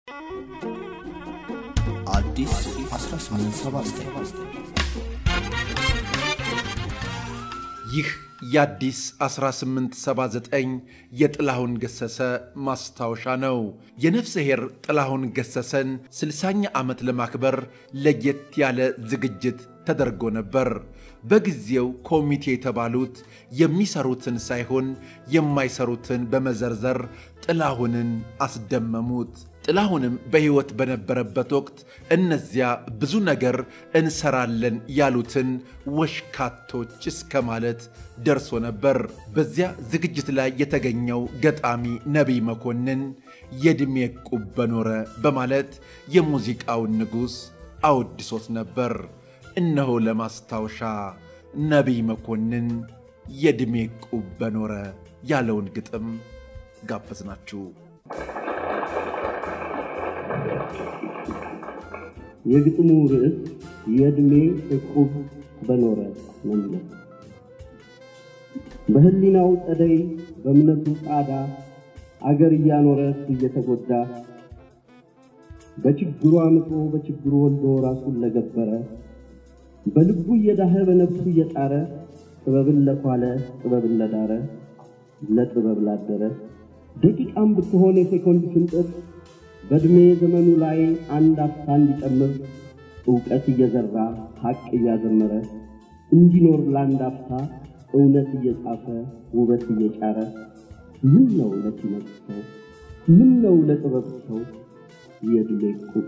አዲስ 1879 ይህ የአዲስ 1879 የጥላሁን ገሰሰ ማስታወሻ ነው። የነፍስሔር ጥላሁን ገሰሰን 60ኛ ዓመት ለማክበር ለየት ያለ ዝግጅት ተደርጎ ነበር። በጊዜው ኮሚቴ የተባሉት የሚሰሩትን ሳይሆን የማይሰሩትን በመዘርዘር ጥላሁንን አስደመሙት። ጥላሁንም በሕይወት በነበረበት ወቅት እነዚያ ብዙ ነገር እንሰራለን ያሉትን ወሽካቶች እስከ ማለት ደርሶ ነበር። በዚያ ዝግጅት ላይ የተገኘው ገጣሚ ነቢይ መኮንን የዕድሜ ዕቁብ በኖረ በማለት የሙዚቃውን ንጉሥ አወድሶት ነበር። እነሆ ለማስታወሻ ነቢይ መኮንን የዕድሜ ዕቁብ በኖረ ያለውን ግጥም ጋበዝናችሁ። የግጥሙ ርዕስ የዕድሜ ዕቁብ በኖረ ነው። በህሊናው ጸደይ በእምነቱ ጻዳ አገር እያኖረ እየተጎዳ በችግሩ አምጦ በችግሩ ወልዶ ራሱን ለገበረ በልቡ እየዳኸ በነፍሱ እየጣረ ጥበብን ለኳለ ጥበብን ለዳረ ለጥበብ ላደረ ደቂቃም ብትሆን የሴኮንድ ስንጥር በዕድሜ ዘመኑ ላይ አንድ አፍታ እንዲጨምር ዕውቀት እየዘራ ሐቅ እያዘመረ እንዲኖር ለአንድ አፍታ እውነት እየጻፈ ውበት እየጫረ ምን ነው ለኪነት ሰው ምን ነው ለጥበብ ሰው የዕድሜ ዕቁብ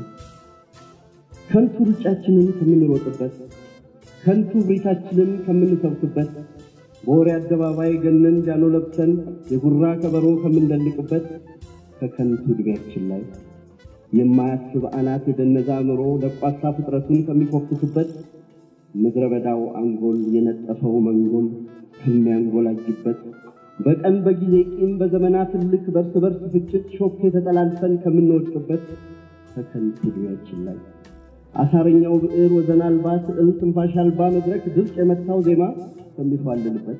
ከንቱ ሩጫችንን ከምንሮጥበት ከንቱ ብሪታችንን ከምንሰብክበት በወሬ አደባባይ ገነን ጃኖ ለብሰን የጉራ ከበሮ ከምንደልቅበት ከከንቱ ዕድሜያችን ላይ የማያስብ አናት የደነዘ አእምሮ ለቋሳ ፍጥረቱን ከሚኮፍቱበት ምድረ በዳው አንጎል የነጠፈው መንጎል ከሚያንጎላጅበት በቀን በጊዜ ቂም በዘመናት ልክ በርስ በርስ ፍጭት ሾክ የተጠላልፈን ከምንወድቅበት ከከንቱ ዕድሜያችን ላይ አሳረኛው ብዕር ወዘን አልባ ስዕል ትንፋሽ አልባ መድረክ ድምፅ የመታው ዜማ ከሚፋልልበት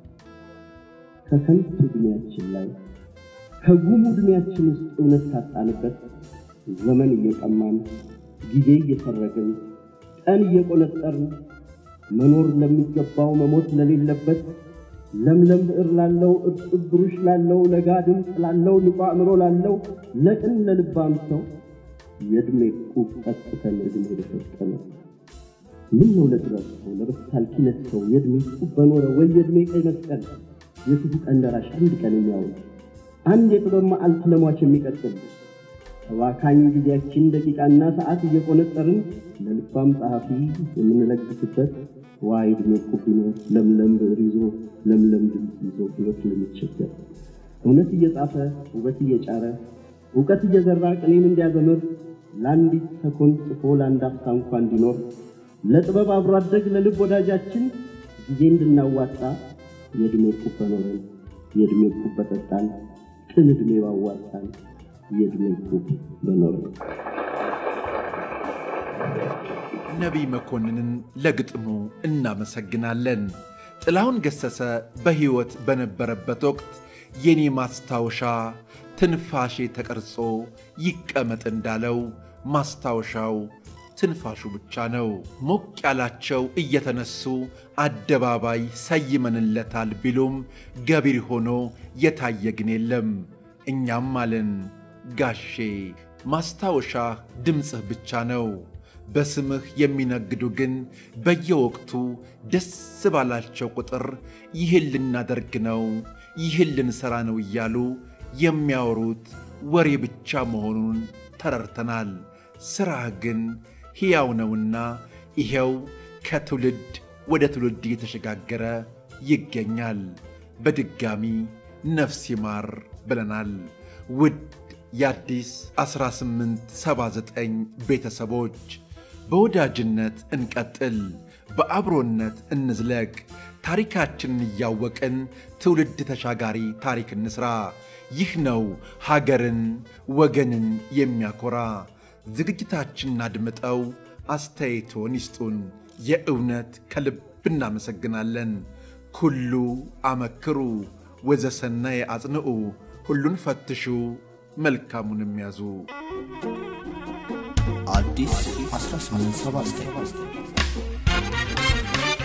ከከንቱ ዕድሜያችን ላይ ከጉሙ ዕድሜያችን ውስጥ እውነት ካጣንበት ዘመን እየቀማን ጊዜ እየሰረግን ቀን እየቆነጠርን መኖር ለሚገባው መሞት ለሌለበት ለምለም ብዕር ላለው እርጥብ ብሩሽ ላለው ለጋ ድምፅ ላለው ንቁ አእምሮ ላለው ለቅን ለልባም ሰው የዕድሜ ዕቁብ ቀጥተን ዕድሜ በሰጠነ ምን ነው ለጥበብ ሰው ለበሳል ኪነት ሰው የዕድሜ ዕቁብ በኖረ ወይ የዕድሜ ቀይ መስቀል የክፉ ቀን ደራሽ አንድ ቀን የሚያውል አንድ የጥበብ መዓልት ለሟች የሚቀጥል ተባካኝ ጊዜያችን ደቂቃና ሰዓት እየቆነጠርን ለልባም ጸሐፊ የምንለግስበት ዋይ ዕድሜ ዕቁብ ቢኖር ለምለም ብዕር ይዞ ለምለም ድምፅ ይዞ ሕይወት ለሚቸገር እውነት እየጻፈ ውበት እየጫረ ዕውቀት እየዘራ ቅኔን እንዲያዘምር ለአንዲት ሰኮንድ ጽፎ ለአንድ አፍታ እንኳን እንዲኖር ለጥበብ አብሮ አደግ ለልብ ወዳጃችን ጊዜ እንድናዋጣ የዕድሜ ዕቁብ በኖረን የዕድሜ ዕቁብ በጠጣን ቅን ዕድሜ ባዋጣን የዕድሜ ዕቁብ በኖረን። ነቢይ መኮንንን ለግጥሙ እናመሰግናለን። ጥላሁን ገሰሰ በሕይወት በነበረበት ወቅት የኔ ማስታወሻ ትንፋሼ ተቀርጾ ይቀመጥ እንዳለው ማስታወሻው ትንፋሹ ብቻ ነው። ሞቅ ያላቸው እየተነሱ አደባባይ ሰይመንለታል ቢሉም ገቢር ሆኖ የታየ ግን የለም። እኛም አለን ጋሼ ማስታወሻ ድምፅህ ብቻ ነው። በስምህ የሚነግዱ ግን በየወቅቱ ደስ ባላቸው ቁጥር ይህን ልናደርግ ነው ይህን ልንሰራ ነው እያሉ የሚያወሩት ወሬ ብቻ መሆኑን ተረድተናል። ሥራህ ግን ሕያው ነውና ይሄው ከትውልድ ወደ ትውልድ እየተሸጋገረ ይገኛል። በድጋሚ ነፍስ ይማር ብለናል። ውድ የአዲስ 1879 ቤተሰቦች በወዳጅነት እንቀጥል፣ በአብሮነት እንዝለቅ፣ ታሪካችንን እያወቅን ትውልድ ተሻጋሪ ታሪክ እንስራ። ይህ ነው ሀገርን ወገንን የሚያኮራ። ዝግጅታችንን አድምጠው አስተያየቶን ይስጡን። የእውነት ከልብ እናመሰግናለን። ኩሉ አመክሩ ወዘሰናይ አጽንዑ፣ ሁሉን ፈትሹ መልካሙንም ያዙ። አዲስ 1879